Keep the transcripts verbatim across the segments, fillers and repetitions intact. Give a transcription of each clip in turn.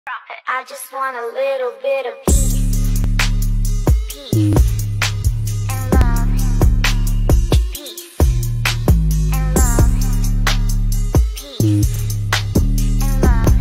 I just want a little bit of peace, peace and love, peace and love, peace and love.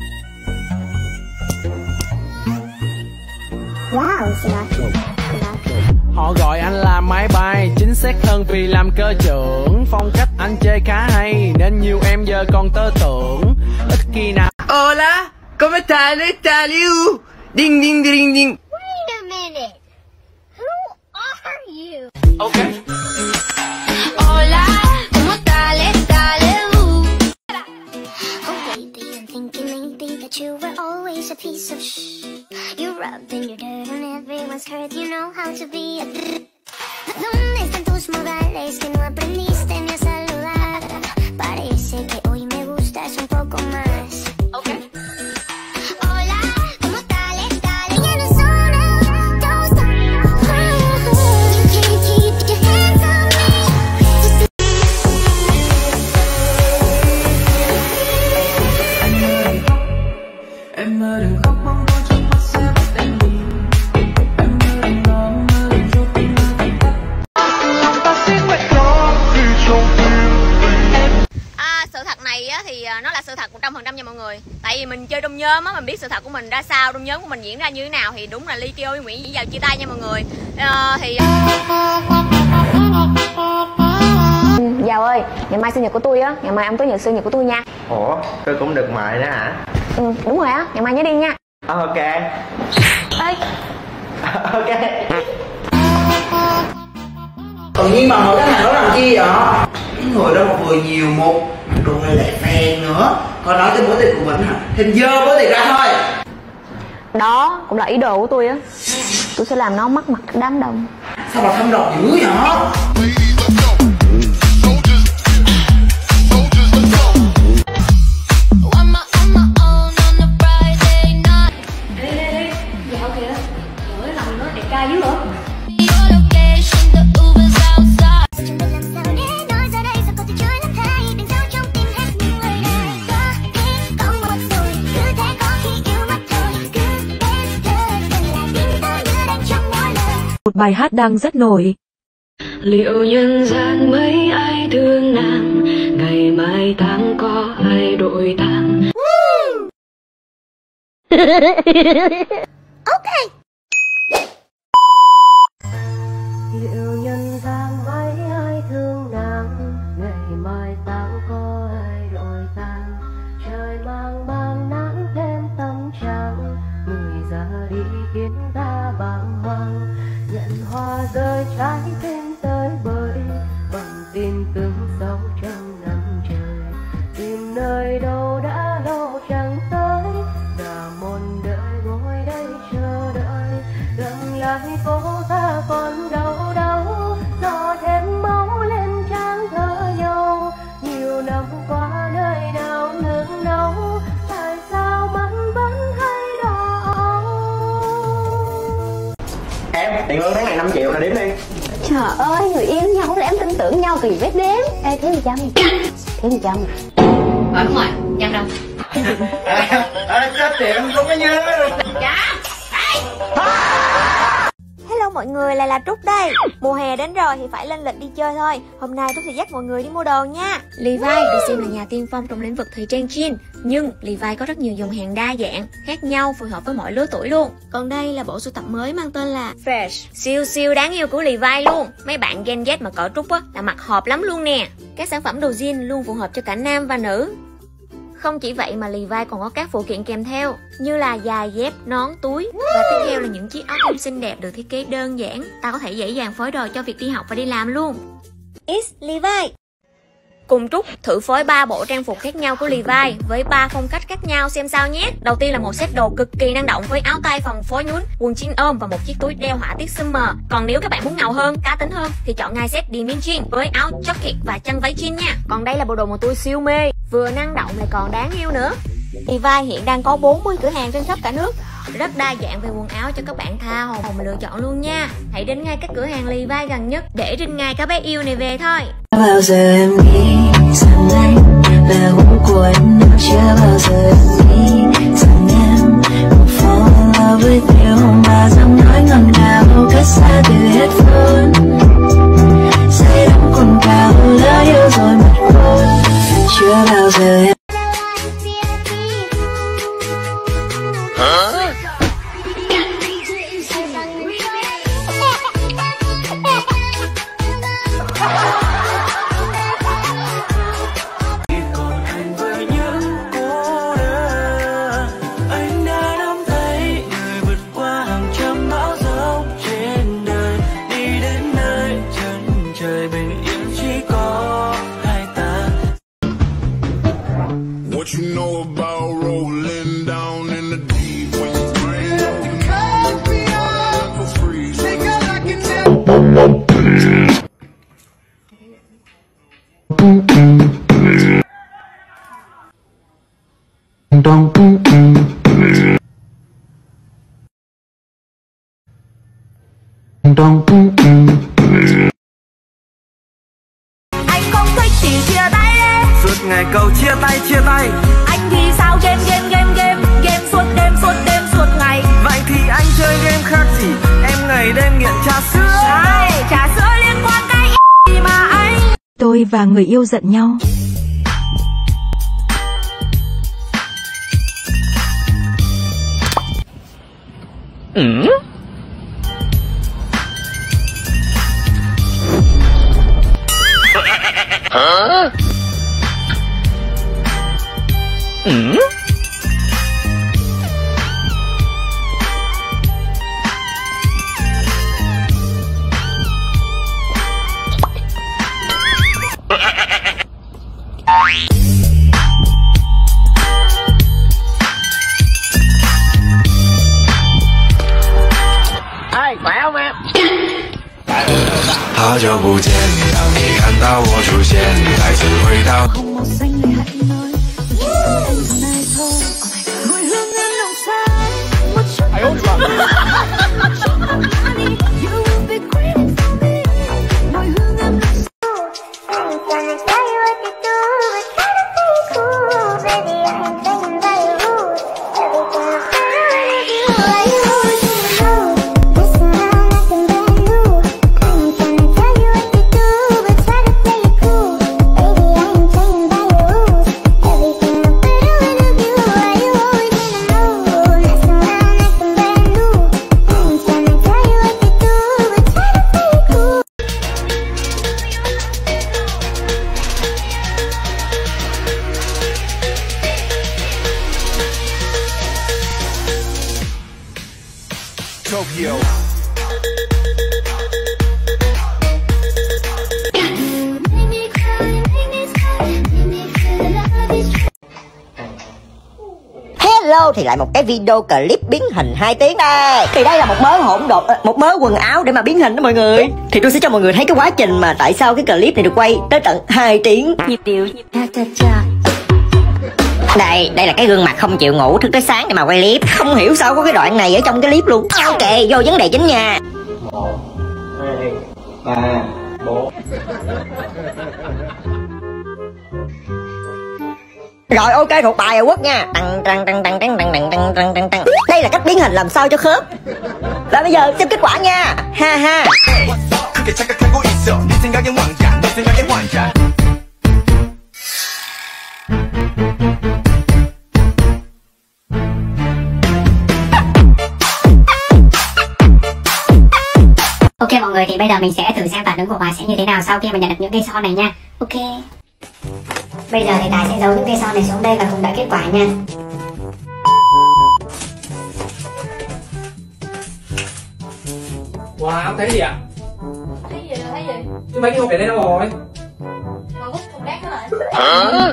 Wow, Sinatra. Họ gọi anh là máy bay, chính xác hơn vì làm cơ trưởng. Phong cách anh chơi khá hay nên nhiều em giờ còn tơ tưởng. Ít khi nào. Hola, ¿cómo estás? Liu? Ding ding ding ding. Wait a minute. Who are you? Okay. Hola, ¿cómo estás? Oh baby, I'm thinking maybe that you were always a piece of shh. You're rubbing your dirt on everyone's skirt. You know how to be a ¿Dónde están tus modales que no aprendiste ni a saludar? Parece que hoy me gustas un poco más. Okay. Hola, ¿cómo estás? Ya no son those You can't keep your hands on me. Em mơ đừng khóc mong tôi trong mắt sẽ bắt em nhìn. Em mơ đừng lo mơ đừng cho tim mơ thành tắt. Lòng ta sẽ nguyện đó đi trong tim em. À, sự thật này á, thì nó là sự thật một trăm phần trăm nha mọi người. Tại vì mình chơi trong nhóm á, mình biết sự thật của mình ra sao, trong nhóm của mình diễn ra như thế nào. Thì đúng là Ly Kêu với Nguyễn Vĩ Vào chia tay nha mọi người. à, Thì Giàu ơi, ngày mai sinh nhật của tôi á, ngày mai ông tới nhận sinh nhật của tôi nha. Ủa, tôi cũng được mời đó hả? Ừ, đúng rồi á, ngày mai nhớ đi nha. Ok. Ê. Ok. Tự nhiên mà hỏi cái thằng đó làm chi vậy? Cái người đó một người nhiều một rồi lại phèn nữa. Còn nói tới bữa tiệc của mình hả? Thêm dơ bữa tiệc ra thôi. Đó cũng là ý đồ của tôi á. Tôi sẽ làm nó mất mặt đám đông. Sao mà thâm độc dữ vậy? Một bài hát đang rất nổi. Liệu nhân gian mấy ai thương nàng, ngày mai tháng có ai đổi tháng. Ok. Liệu nhân gian mấy ai thương nàng, ngày mai tháng có ai đổi tháng. Trời mang mang nắng thêm tâm trạng, người ra đi khiến ta bàng hoàng. Nhận hoa rơi trái tim tới bời, bằng tin cứng sâu trong năm trời. Tìm nơi đâu đã lâu chẳng tới, là mòn đợi ngồi đây chờ đợi. Gần lại phố ta còn đâu đâu, gió thêm máu lên trán thở nhau. Nhiều năm qua nơi nào nương náu, tại sao mắt vẫn hay đỏ. Em, tiền lương tháng này năm triệu là đếm đi. Trời ơi, người yêu nhau để em tin tưởng nhau thì biết đếm. Ê, thiếu một trăm. Thiếu một trăm. Ờ đúng rồi, trăm đâu. À, chết tiệm không có nhớ. Hello mọi người, lại là Trúc đây. Mùa hè đến rồi thì phải lên lịch đi chơi thôi. Hôm nay Trúc sẽ dắt mọi người đi mua đồ nha. Levi's được xem là nhà tiên phong trong lĩnh vực thời trang jean, nhưng Levi's có rất nhiều dòng hàng đa dạng, khác nhau, phù hợp với mọi lứa tuổi luôn. Còn đây là bộ sưu tập mới mang tên là Fresh, siêu siêu đáng yêu của Levi's luôn. Mấy bạn Gen Z mà cỡ Trúc á là mặc hợp lắm luôn nè. Các sản phẩm đồ jean luôn phù hợp cho cả nam và nữ. Không chỉ vậy mà Levi's còn có các phụ kiện kèm theo như là giày, dép, nón, túi. Và tiếp theo là những chiếc áo thun xinh đẹp được thiết kế đơn giản. Ta có thể dễ dàng phối đồ cho việc đi học và đi làm luôn. It's Levi's. Cùng Trúc thử phối ba bộ trang phục khác nhau của Levi's với ba phong cách khác nhau xem sao nhé. Đầu tiên là một set đồ cực kỳ năng động với áo tay phần phối nhún, quần jean ôm và một chiếc túi đeo họa tiết summer. Còn nếu các bạn muốn ngầu hơn, cá tính hơn thì chọn ngay set denim jean với áo jacket và chân váy jean nha. Còn đây là bộ đồ mà tôi siêu mê, vừa năng động lại còn đáng yêu nữa. Levi's hiện đang có bốn mươi cửa hàng trên khắp cả nước, rất đa dạng về quần áo cho các bạn tha hồ mà lựa chọn luôn nha. Hãy đến ngay các cửa hàng Levi's gần nhất để rinh ngay các bé yêu này về thôi. Bao giờ em nghĩ rằng anh là hôm của em, chưa bao giờ em nghĩ rằng em What you know about rolling down in the deep when you bring up the night for free? Nigga, I can never. Anh không thích thì chia tay đi. Suốt ngày câu chia tay chia tay. Anh thì sao game game game game game suốt đêm suốt đêm suốt ngày. Vậy thì anh chơi game khác gì? Em ngày đêm nghiện trà sữa. Này, trà sữa liên quan cái gì mà anh? Tôi và người yêu giận nhau. Ừ? Hả? Ừ? Ai, khỏe không em? 好久不见，当你看到我出现，再次回到。 哎呦我的妈！ Tokyo. Hello, thì lại một cái video clip biến hình hai tiếng đây. Thì đây là một mớ hỗn độn, một mớ quần áo để mà biến hình đó mọi người. Thì tôi sẽ cho mọi người thấy cái quá trình mà tại sao cái clip này được quay tới tận hai tiếng. Nhịp điệu nhịp cha cha cha. Đây, đây là cái gương mặt không chịu ngủ thức tới sáng để mà quay clip. Không hiểu sao có cái đoạn này ở trong cái clip luôn. Ok, vô vấn đề chính nha. Một, hai, ba, bốn. Rồi ok, thuộc bài rồi Quốc nha. Tăng tăng tăng tăng tăng tăng tăng tăng tăng tăng tăng. Đây là cách biến hình làm sao cho khớp. Và bây giờ xem kết quả nha. Ha ha. Ok mọi người, thì bây giờ mình sẽ thử xem phản ứng của Hoài sẽ như thế nào sau khi mà nhận được những cây son này nha. Ok. Bây giờ thì Tài sẽ giấu những cây son này xuống đây và cùng đợi kết quả nha. Wow, ông thấy gì ạ? Thấy gì rồi, thấy gì? Chứ mấy cái hộp này đâu rồi? Mà hút cục đát nó lại. Hả?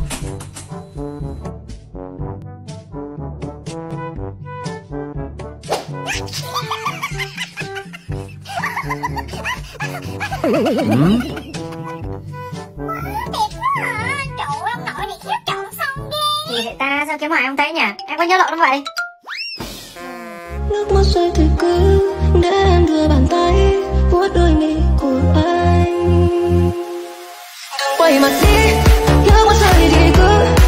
Ừ. Trời ơi, ông nội này khéo chọn xong ghê. Gì vậy ta? Sao kiếm Hoài không thấy nhỉ? Em có nhớ lộn không vậy? Nước mắt rơi thì cứ để em đưa bàn tay vuốt đôi mi của anh. Đừng quay mặt đi, nước mắt rơi thì cứ